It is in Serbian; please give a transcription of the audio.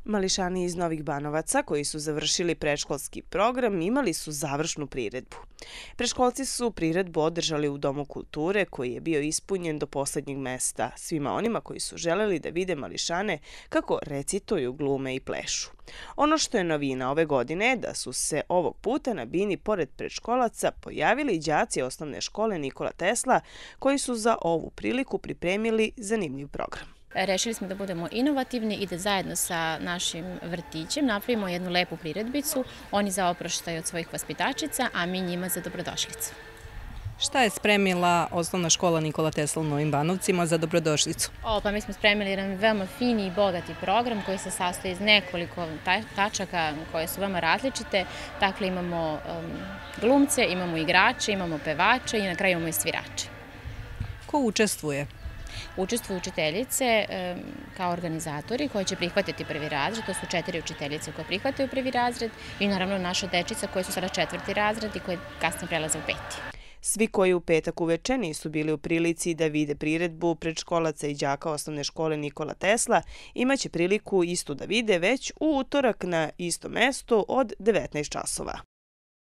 Mališani iz Novih Banovaca koji su završili predškolski program imali su završnu priredbu. Predškolci su priredbu održali u Domu kulture koji je bio ispunjen do poslednjeg mesta svima onima koji su želeli da vide mališane kako recituju, glume i plešu. Ono što je novina ove godine je da su se ovog puta na bini pored predškolaca pojavili đaci osnovne škole Nikola Tesla koji su za ovu priliku pripremili zanimljiv program. Rešili smo da budemo inovativni i da zajedno sa našim vrtićem napravimo jednu lepu priredbicu, oni za oproštaj od svojih vaspitačica, a mi njima za dobrodošlicu. Šta je spremila osnovna škola Nikola Tesla u Novim Banovcima za dobrodošlicu? Pa mi smo spremili jedan veoma fini i bogati program koji se sastoji iz nekoliko tačaka koje su veoma različite. Dakle, imamo glumce, imamo igrače, imamo pevače i na kraju imamo i svirače. Ko učestvuje? Učestvuju učiteljice kao organizatori koji će prihvatiti prvi razred, to su 4 učiteljice koje prihvataju prvi razred i naravno naša dečica koji su sada 4. razred i koji kasnije prelaze u 5. Svi koji u petak uveče nisu bili u prilici da vide priredbu predškolaca i đaka osnovne škole Nikola Tesla imaće priliku istu da vide već u utorak na istom mestu od 19 časova.